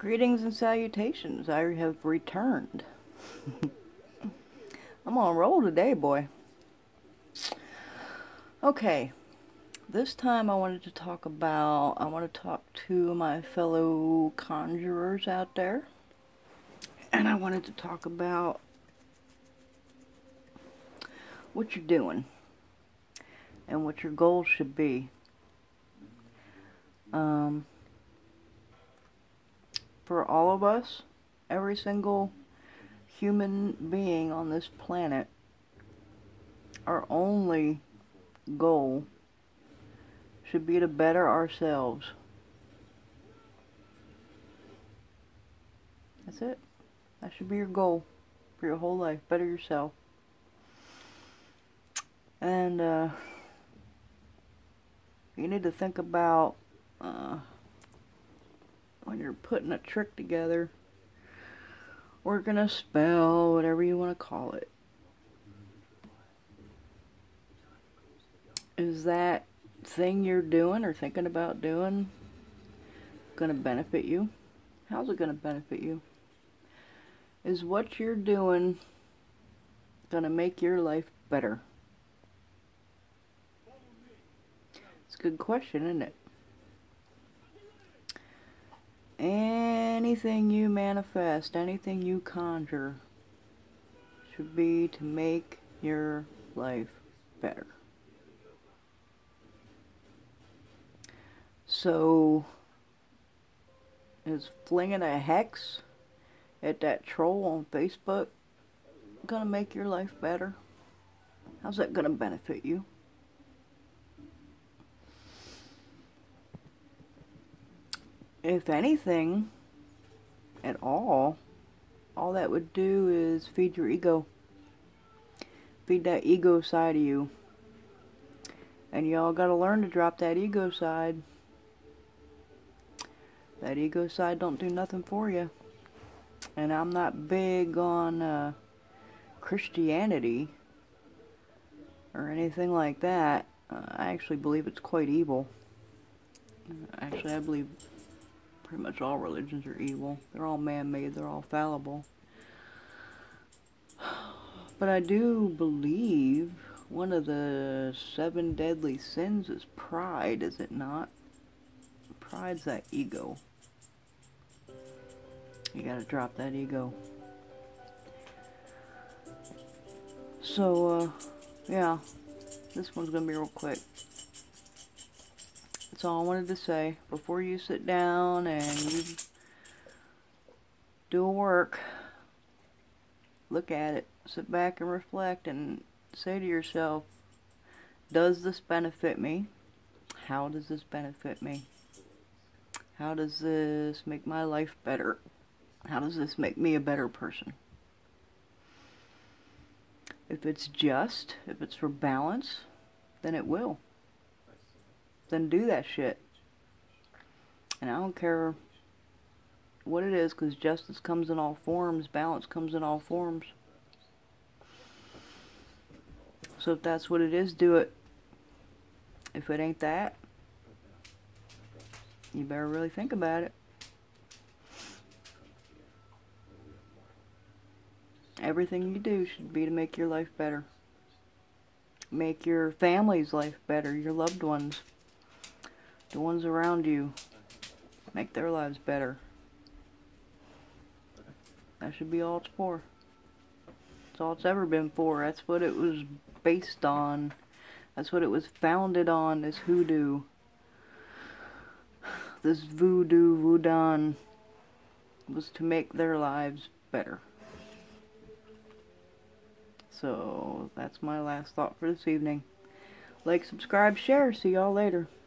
Greetings and salutations. I have returned. I'm on a roll today, boy. Okay, this time I want to talk to my fellow conjurers out there. And I wanted to talk about what you're doing and what your goals should be. For all of us, every single human being on this planet, our only goal should be to better ourselves. That's it. That should be your goal for your whole life. Better yourself. And you need to think about when you're putting a trick together, working a spell, whatever you want to call it. Is that thing you're doing or thinking about doing going to benefit you? How's it going to benefit you? Is what you're doing going to make your life better? It's a good question, isn't it? Anything you manifest, anything you conjure, should be to make your life better. So, is flinging a hex at that troll on Facebook gonna make your life better? How's that gonna benefit you? If anything at all that would do is feed your ego. Feed that ego side of you. And y'all gotta learn to drop that ego side. That ego side don't do nothing for you. And I'm not big on Christianity or anything like that. I actually believe it's quite evil. Actually, I believe pretty much all religions are evil. They're all man-made. They're all fallible. But I do believe one of the 7 deadly sins is pride, is it not? Pride's that ego. You gotta drop that ego. So, yeah. This one's gonna be real quick. That's all I wanted to say. Before you sit down and you do a work, look at it. Sit back and reflect and say to yourself, does this benefit me? How does this benefit me? How does this make my life better? How does this make me a better person? If it's just, if it's for balance, then it will. Then do that shit. And I don't care what it is, because justice comes in all forms, balance comes in all forms. So if that's what it is, do it. If it ain't that, you better really think about it. Everything you do should be to make your life better. Make your family's life better, your loved ones, the ones around you. Make their lives better. That should be all it's for. That's all it's ever been for. That's what it was based on. That's what it was founded on, this hoodoo. This voodoo was to make their lives better. So, that's my last thought for this evening. Like, subscribe, share. See y'all later.